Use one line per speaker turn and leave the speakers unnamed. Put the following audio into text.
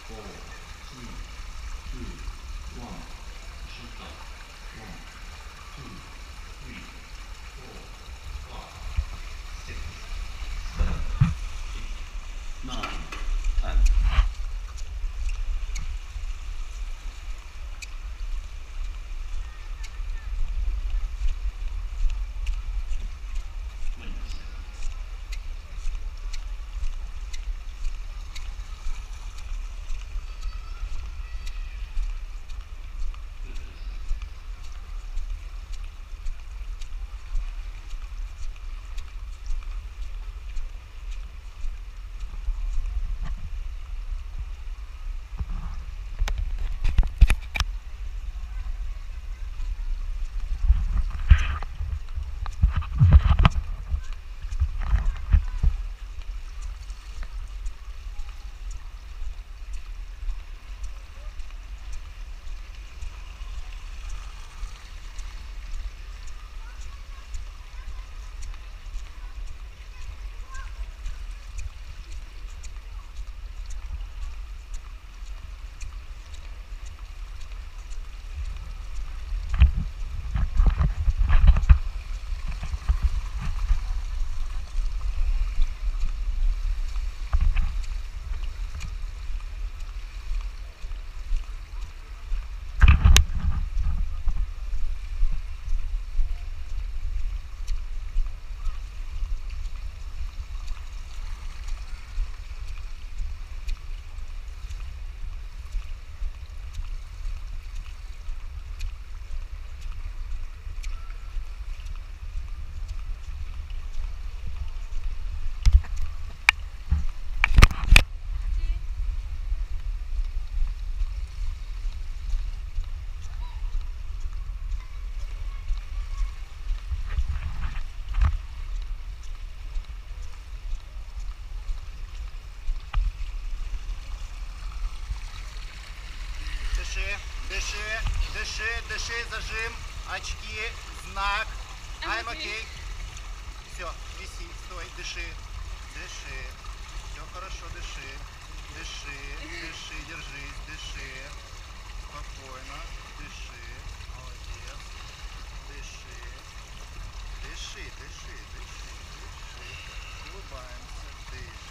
4, 3, 2, 1. Shift up. 1, 2, 3, 4, 5, 6, 7, 8, 9, 10.
Дыши, зажим, очки, знак. I'm okay. Все, виси, стой, дыши. Все хорошо, дыши. Держись, дыши. Спокойно, дыши. Молодец. Дыши. Улыбаемся, дыши.